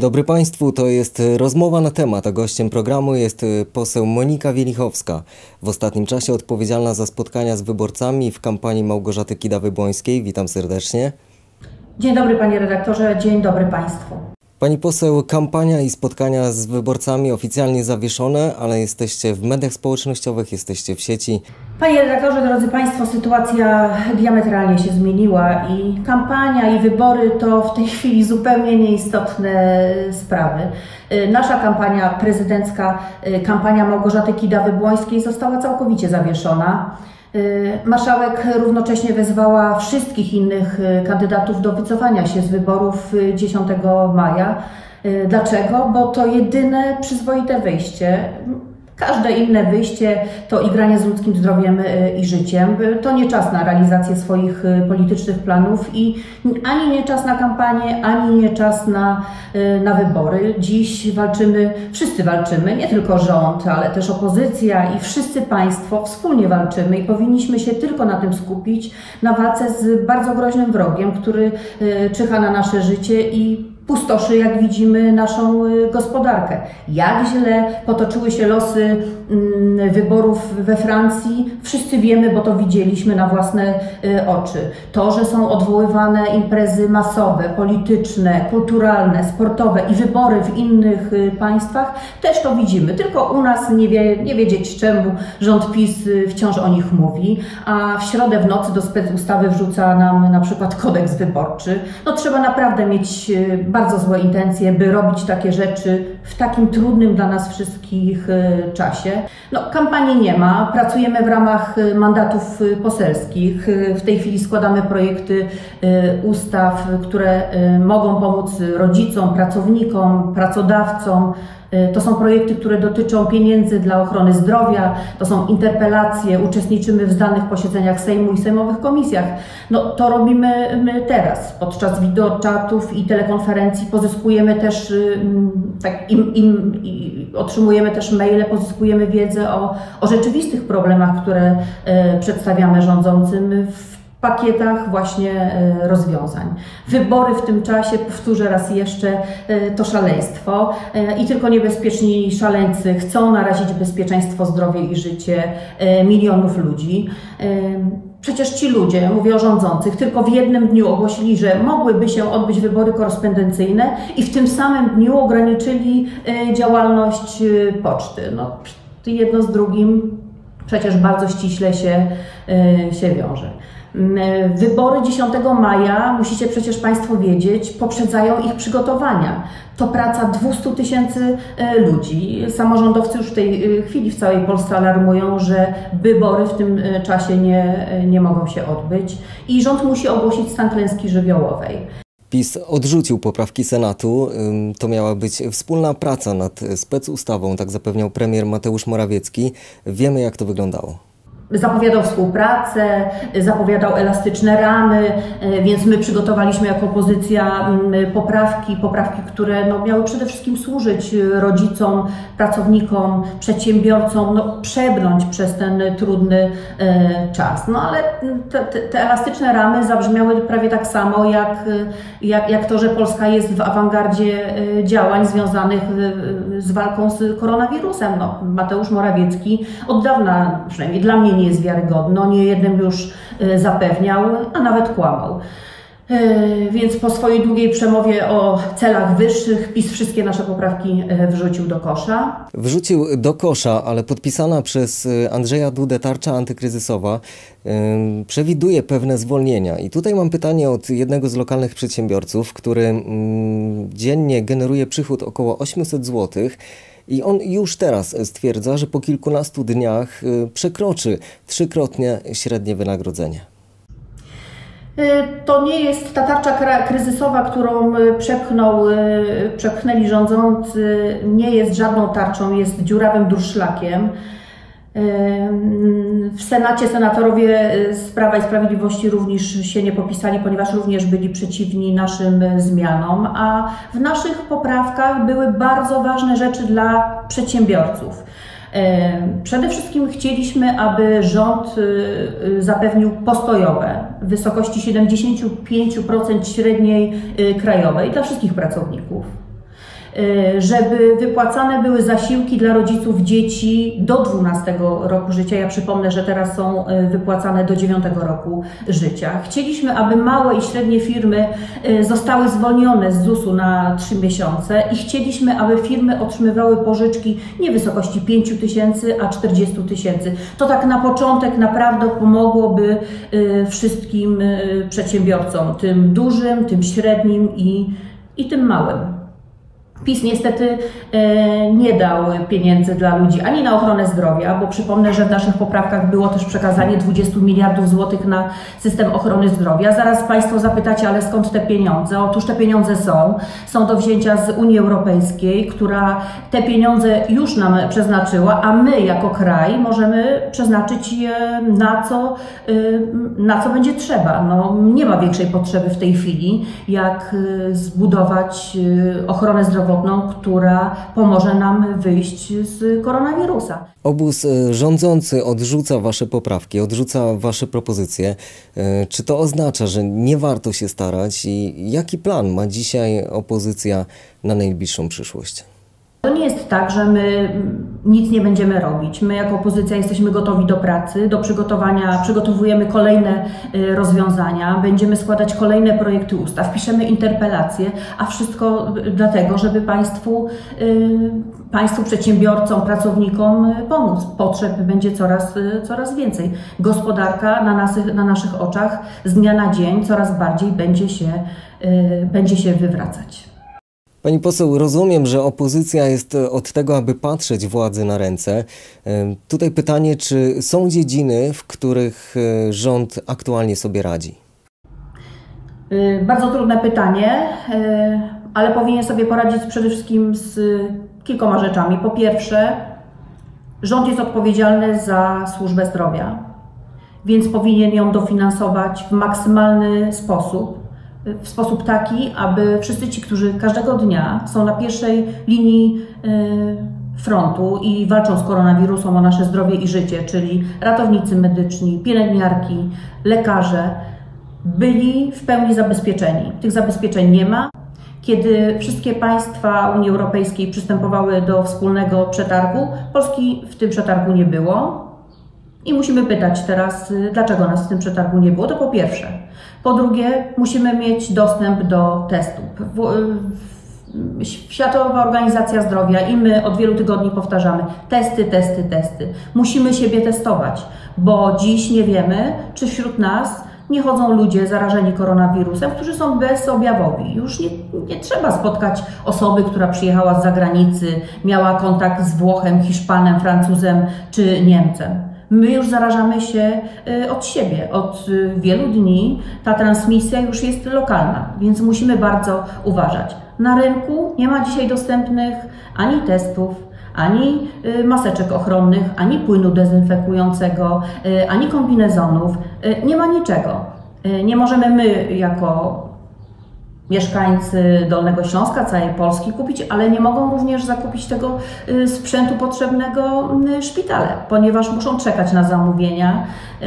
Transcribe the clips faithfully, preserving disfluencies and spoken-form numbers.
Dzień dobry Państwu, to jest rozmowa na temat, a gościem programu jest poseł Monika Wielichowska. W ostatnim czasie odpowiedzialna za spotkania z wyborcami w kampanii Małgorzaty Kidawy-Błońskiej. Witam serdecznie. Dzień dobry Panie redaktorze, dzień dobry Państwu. Pani poseł, kampania i spotkania z wyborcami oficjalnie zawieszone, ale jesteście w mediach społecznościowych, jesteście w sieci. Panie redaktorze, drodzy Państwo, sytuacja diametralnie się zmieniła i kampania i wybory to w tej chwili zupełnie nieistotne sprawy. Nasza kampania prezydencka, kampania Małgorzaty Kidawy-Błońskiej została całkowicie zawieszona. Marszałek równocześnie wezwała wszystkich innych kandydatów do wycofania się z wyborów dziesiątego maja. Dlaczego? Bo to jedyne przyzwoite wyjście. Każde inne wyjście to igranie z ludzkim zdrowiem i życiem. To nie czas na realizację swoich politycznych planów i ani nie czas na kampanię, ani nie czas na, na wybory. Dziś walczymy, wszyscy walczymy, nie tylko rząd, ale też opozycja i wszyscy Państwo wspólnie walczymy i powinniśmy się tylko na tym skupić, na walce z bardzo groźnym wrogiem, który czyha na nasze życie i pustoszy, jak widzimy, naszą gospodarkę. Jak źle potoczyły się losy wyborów we Francji, wszyscy wiemy, bo to widzieliśmy na własne oczy. To, że są odwoływane imprezy masowe, polityczne, kulturalne, sportowe i wybory w innych państwach, też to widzimy. Tylko u nas nie, wie, nie wiedzieć czemu rząd PiS wciąż o nich mówi, a w środę w nocy do specustawy wrzuca nam na przykład kodeks wyborczy. No trzeba naprawdę mieć bardzo złe intencje, by robić takie rzeczy w takim trudnym dla nas wszystkich czasie. No, kampanii nie ma, pracujemy w ramach mandatów poselskich. W tej chwili składamy projekty ustaw, które mogą pomóc rodzicom, pracownikom, pracodawcom. To są projekty, które dotyczą pieniędzy dla ochrony zdrowia, to są interpelacje, uczestniczymy w zdalnych posiedzeniach Sejmu i sejmowych komisjach. No, to robimy my teraz. Podczas wideoczatów i telekonferencji pozyskujemy też, tak, im, im, im, otrzymujemy też maile, pozyskujemy wiedzę o, o rzeczywistych problemach, które e, przedstawiamy rządzącym w pakietach właśnie rozwiązań. Wybory w tym czasie, powtórzę raz jeszcze, to szaleństwo i tylko niebezpieczni szaleńcy chcą narazić bezpieczeństwo, zdrowie i życie milionów ludzi. Przecież ci ludzie, mówię o rządzących, tylko w jednym dniu ogłosili, że mogłyby się odbyć wybory korespondencyjne i w tym samym dniu ograniczyli działalność poczty. No, jedno z drugim przecież bardzo ściśle się, się wiąże. Wybory dziesiątego maja, musicie przecież Państwo wiedzieć, poprzedzają ich przygotowania. To praca dwustu tysięcy ludzi. Samorządowcy już w tej chwili w całej Polsce alarmują, że wybory w tym czasie nie, nie mogą się odbyć i rząd musi ogłosić stan klęski żywiołowej. PiS odrzucił poprawki Senatu. To miała być wspólna praca nad specustawą, tak zapewniał premier Mateusz Morawiecki. Wiemy, jak to wyglądało. Zapowiadał współpracę, zapowiadał elastyczne ramy, więc my przygotowaliśmy jako opozycja poprawki, poprawki, które no, miały przede wszystkim służyć rodzicom, pracownikom, przedsiębiorcom, no, przebrnąć przez ten trudny e, czas. No ale te, te elastyczne ramy zabrzmiały prawie tak samo jak, jak, jak to, że Polska jest w awangardzie działań związanych z walką z koronawirusem. No, Mateusz Morawiecki od dawna, przynajmniej dla mnie, nie jest wiarygodny, nie jednym już zapewniał, a nawet kłamał. Więc po swojej długiej przemowie o celach wyższych PiS wszystkie nasze poprawki wrzucił do kosza. Wrzucił do kosza, ale podpisana przez Andrzeja Dudę tarcza antykryzysowa przewiduje pewne zwolnienia. I tutaj mam pytanie od jednego z lokalnych przedsiębiorców, który dziennie generuje przychód około osiemset złotych. I on już teraz stwierdza, że po kilkunastu dniach przekroczy trzykrotnie średnie wynagrodzenie. To nie jest ta tarcza kryzysowa, którą przepchnął, przepchnęli rządzący, nie jest żadną tarczą, jest dziurawym durszlakiem. W Senacie senatorowie z Prawa i Sprawiedliwości również się nie popisali, ponieważ również byli przeciwni naszym zmianom, a w naszych poprawkach były bardzo ważne rzeczy dla przedsiębiorców. Przede wszystkim chcieliśmy, aby rząd zapewnił postojowe w wysokości siedemdziesiąt pięć procent średniej krajowej dla wszystkich pracowników. żeby wypłacane były zasiłki dla rodziców dzieci do dwunastego roku życia. Ja przypomnę, że teraz są wypłacane do dziewiątego roku życia. Chcieliśmy, aby małe i średnie firmy zostały zwolnione z zusu na trzy miesiące i chcieliśmy, aby firmy otrzymywały pożyczki nie w wysokości pięciu tysięcy, a czterdziestu tysięcy. To tak na początek naprawdę pomogłoby wszystkim przedsiębiorcom, tym dużym, tym średnim i, i tym małym. PiS niestety e, nie dał pieniędzy dla ludzi ani na ochronę zdrowia, bo przypomnę, że w naszych poprawkach było też przekazanie dwudziestu miliardów złotych na system ochrony zdrowia. Zaraz Państwo zapytacie, ale skąd te pieniądze? Otóż te pieniądze są. Są do wzięcia z Unii Europejskiej, która te pieniądze już nam przeznaczyła, a my jako kraj możemy przeznaczyć je na co, na co będzie trzeba. No, nie ma większej potrzeby w tej chwili, jak zbudować ochronę zdrowotną, która pomoże nam wyjść z koronawirusa. Obóz rządzący odrzuca Wasze poprawki, odrzuca Wasze propozycje. Czy to oznacza, że nie warto się starać i jaki plan ma dzisiaj opozycja na najbliższą przyszłość? To nie jest tak, że my nic nie będziemy robić. My jako opozycja jesteśmy gotowi do pracy, do przygotowania, przygotowujemy kolejne rozwiązania, będziemy składać kolejne projekty ustaw, piszemy interpelacje, a wszystko dlatego, żeby Państwu, Państwu przedsiębiorcom, pracownikom pomóc. Potrzeb będzie coraz, coraz więcej. Gospodarka na, nas, na naszych oczach z dnia na dzień coraz bardziej będzie się, będzie się wywracać. Pani poseł, rozumiem, że opozycja jest od tego, aby patrzeć władzy na ręce. Tutaj pytanie, czy są dziedziny, w których rząd aktualnie sobie radzi? Bardzo trudne pytanie, ale powinien sobie poradzić przede wszystkim z kilkoma rzeczami. Po pierwsze, rząd jest odpowiedzialny za służbę zdrowia, więc powinien ją dofinansować w maksymalny sposób. W sposób taki, aby wszyscy ci, którzy każdego dnia są na pierwszej linii frontu i walczą z koronawirusem o nasze zdrowie i życie, czyli ratownicy medyczni, pielęgniarki, lekarze, byli w pełni zabezpieczeni. Tych zabezpieczeń nie ma. Kiedy wszystkie państwa Unii Europejskiej przystępowały do wspólnego przetargu, Polski w tym przetargu nie było. I musimy pytać teraz, dlaczego nas w tym przetargu nie było. To po pierwsze. Po drugie, musimy mieć dostęp do testów. Światowa Organizacja Zdrowia i my od wielu tygodni powtarzamy testy, testy, testy. Musimy siebie testować, bo dziś nie wiemy, czy wśród nas nie chodzą ludzie zarażeni koronawirusem, którzy są bezobjawowi. Już nie, nie trzeba spotkać osoby, która przyjechała z zagranicy, miała kontakt z Włochem, Hiszpanem, Francuzem czy Niemcem. My już zarażamy się od siebie. Od wielu dni ta transmisja już jest lokalna, więc musimy bardzo uważać. Na rynku nie ma dzisiaj dostępnych ani testów, ani maseczek ochronnych, ani płynu dezynfekującego, ani kombinezonów. Nie ma niczego. Nie możemy my jako mieszkańcy Dolnego Śląska, całej Polski kupić, ale nie mogą również zakupić tego sprzętu potrzebnego szpitale, ponieważ muszą czekać na zamówienia.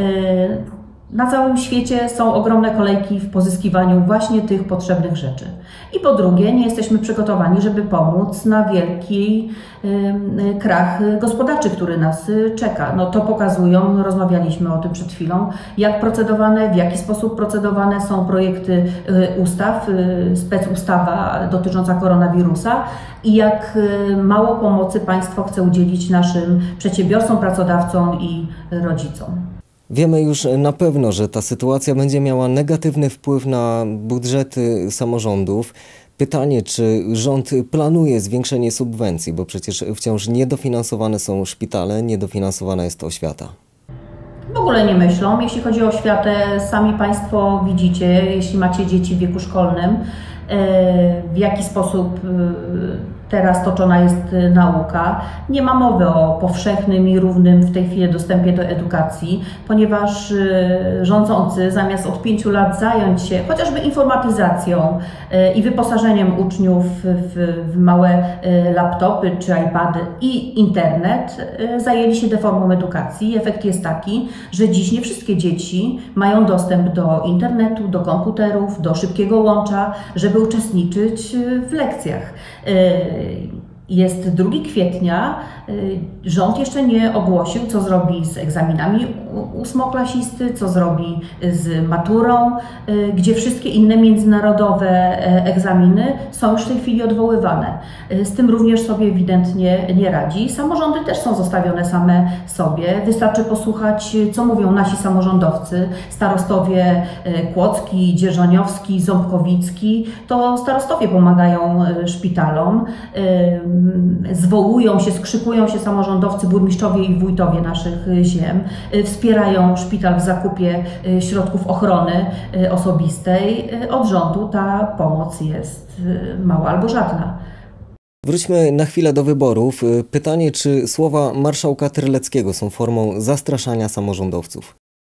Na całym świecie są ogromne kolejki w pozyskiwaniu właśnie tych potrzebnych rzeczy. I po drugie, nie jesteśmy przygotowani, żeby pomóc na wielki y, krach gospodarczy, który nas czeka. No to pokazują, rozmawialiśmy o tym przed chwilą, jak procedowane, w jaki sposób procedowane są projekty y, ustaw, y, specustawa dotycząca koronawirusa i jak y, mało pomocy państwo chce udzielić naszym przedsiębiorcom, pracodawcom i rodzicom. Wiemy już na pewno, że ta sytuacja będzie miała negatywny wpływ na budżety samorządów. Pytanie, czy rząd planuje zwiększenie subwencji, bo przecież wciąż niedofinansowane są szpitale, niedofinansowana jest oświata. W ogóle nie myślą. Jeśli chodzi o oświatę, sami Państwo widzicie, jeśli macie dzieci w wieku szkolnym, w jaki sposób teraz toczona jest nauka. Nie ma mowy o powszechnym i równym w tej chwili dostępie do edukacji, ponieważ rządzący zamiast od pięciu lat zająć się chociażby informatyzacją i wyposażeniem uczniów w, w małe laptopy czy iPady i internet, zajęli się deformą edukacji. Efekt jest taki, że dziś nie wszystkie dzieci mają dostęp do internetu, do komputerów, do szybkiego łącza, żeby uczestniczyć w lekcjach. Jest drugiego kwietnia, rząd jeszcze nie ogłosił, co zrobi z egzaminami ósmoklasisty, co zrobi z maturą, gdzie wszystkie inne międzynarodowe egzaminy są już w tej chwili odwoływane. Z tym również sobie ewidentnie nie radzi. Samorządy też są zostawione same sobie. Wystarczy posłuchać, co mówią nasi samorządowcy, starostowie Kłodzki, Dzierżoniowski, Ząbkowicki. To starostowie pomagają szpitalom. Zwołują się, skrzykują się samorządowcy, burmistrzowie i wójtowie naszych ziem, wspierają szpital w zakupie środków ochrony osobistej. Od rządu ta pomoc jest mała albo żadna. Wróćmy na chwilę do wyborów. Pytanie, czy słowa marszałka Terleckiego są formą zastraszania samorządowców?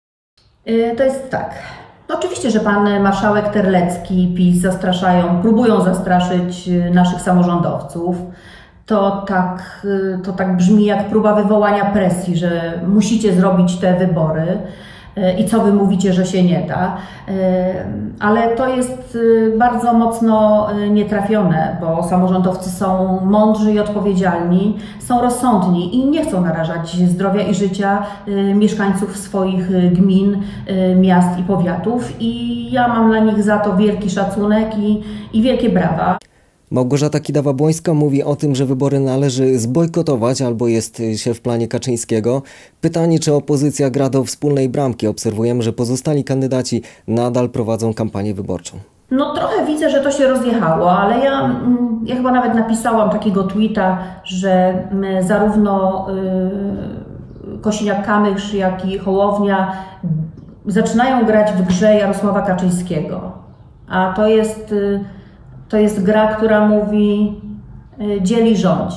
To jest tak. Oczywiście, że pan marszałek Terlecki, PiS zastraszają, próbują zastraszyć naszych samorządowców. To tak, to tak brzmi jak próba wywołania presji, że musicie zrobić te wybory i co wy mówicie, że się nie da. Ale to jest bardzo mocno nietrafione, bo samorządowcy są mądrzy i odpowiedzialni, są rozsądni i nie chcą narażać zdrowia i życia mieszkańców swoich gmin, miast i powiatów. I ja mam dla nich za to wielki szacunek i, i wielkie brawa. Małgorzata Kidawa-Błońska mówi o tym, że wybory należy zbojkotować albo jest się w planie Kaczyńskiego. Pytanie, czy opozycja gra do wspólnej bramki. Obserwujemy, że pozostali kandydaci nadal prowadzą kampanię wyborczą. No trochę widzę, że to się rozjechało, ale ja, ja chyba nawet napisałam takiego tweeta, że zarówno yy, Kosiniak-Kamysz, jak i Hołownia zaczynają grać w grze Jarosława Kaczyńskiego. A to jest... Yy, To jest gra, która mówi dzieli rządź.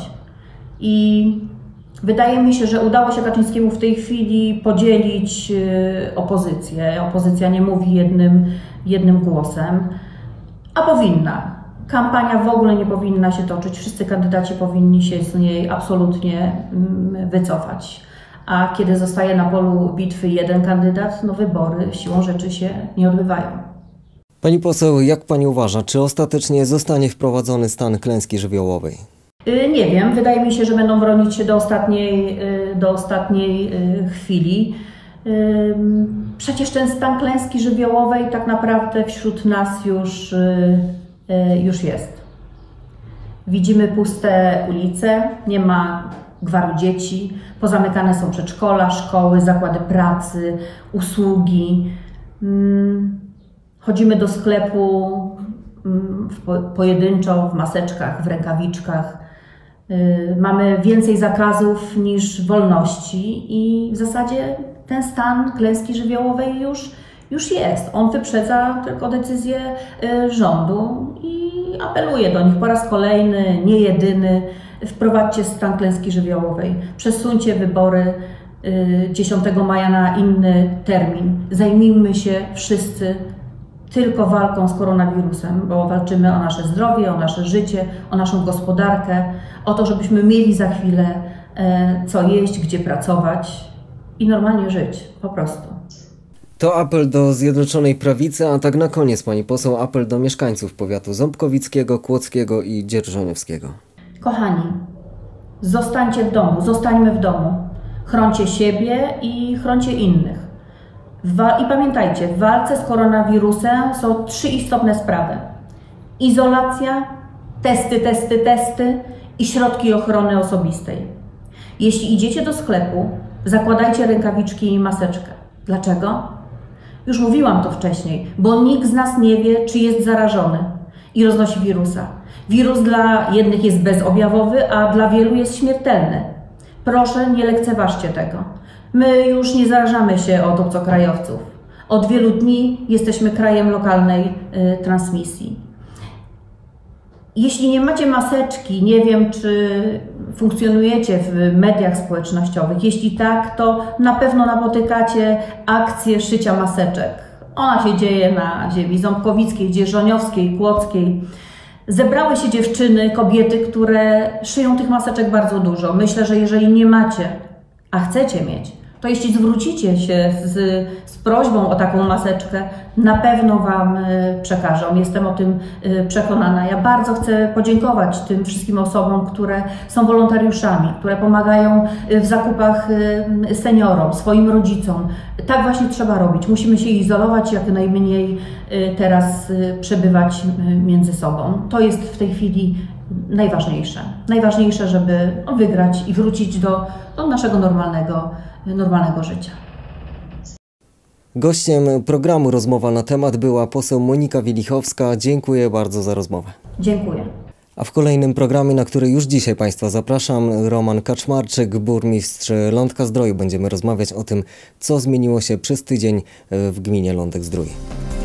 I wydaje mi się, że udało się Kaczyńskiemu w tej chwili podzielić opozycję. Opozycja nie mówi jednym, jednym głosem, a powinna. Kampania w ogóle nie powinna się toczyć. Wszyscy kandydaci powinni się z niej absolutnie wycofać. A kiedy zostaje na polu bitwy jeden kandydat, no wybory siłą rzeczy się nie odbywają. Pani poseł, jak pani uważa, czy ostatecznie zostanie wprowadzony stan klęski żywiołowej? Nie wiem, wydaje mi się, że będą bronić się do ostatniej, do ostatniej chwili. Przecież ten stan klęski żywiołowej tak naprawdę wśród nas już, już jest. Widzimy puste ulice, nie ma gwaru dzieci, pozamykane są przedszkola, szkoły, zakłady pracy, usługi. Chodzimy do sklepu pojedynczo, w maseczkach, w rękawiczkach. Mamy więcej zakazów niż wolności i w zasadzie ten stan klęski żywiołowej już, już jest. On wyprzedza tylko decyzję rządu i apeluję do nich po raz kolejny, nie jedyny. Wprowadźcie stan klęski żywiołowej, przesuńcie wybory dziesiątego maja na inny termin. Zajmijmy się wszyscy tylko walką z koronawirusem, bo walczymy o nasze zdrowie, o nasze życie, o naszą gospodarkę, o to, żebyśmy mieli za chwilę co jeść, gdzie pracować i normalnie żyć, po prostu. To apel do Zjednoczonej Prawicy, a tak na koniec, pani poseł, apel do mieszkańców powiatu ząbkowickiego, kłodzkiego i dzierżoniowskiego. Kochani, zostańcie w domu, zostańmy w domu. Chrońcie siebie i chrońcie innych. I pamiętajcie, w walce z koronawirusem są trzy istotne sprawy. Izolacja, testy, testy, testy i środki ochrony osobistej. Jeśli idziecie do sklepu, zakładajcie rękawiczki i maseczkę. Dlaczego? Już mówiłam to wcześniej, bo nikt z nas nie wie, czy jest zarażony i roznosi wirusa. Wirus dla jednych jest bezobjawowy, a dla wielu jest śmiertelny. Proszę, nie lekceważcie tego. My już nie zarażamy się od obcokrajowców. Od wielu dni jesteśmy krajem lokalnej y, transmisji. Jeśli nie macie maseczki, nie wiem, czy funkcjonujecie w mediach społecznościowych. Jeśli tak, to na pewno napotykacie akcję szycia maseczek. Ona się dzieje na ziemi ząbkowickiej, dzierżoniowskiej, kłodzkiej. Zebrały się dziewczyny, kobiety, które szyją tych maseczek bardzo dużo. Myślę, że jeżeli nie macie, a chcecie mieć, To jeśli zwrócicie się z, z prośbą o taką maseczkę, na pewno Wam przekażą. Jestem o tym przekonana. Ja bardzo chcę podziękować tym wszystkim osobom, które są wolontariuszami, które pomagają w zakupach seniorom, swoim rodzicom. Tak właśnie trzeba robić. Musimy się izolować, jak najmniej teraz przebywać między sobą. To jest w tej chwili najważniejsze. Najważniejsze, żeby wygrać i wrócić do, do naszego normalnego, normalnego życia. Gościem programu Rozmowa na temat była poseł Monika Wielichowska. Dziękuję bardzo za rozmowę. Dziękuję. A w kolejnym programie, na który już dzisiaj Państwa zapraszam, Roman Kaczmarczyk, burmistrz Lądka-Zdroju. Będziemy rozmawiać o tym, co zmieniło się przez tydzień w gminie Lądek-Zdrój.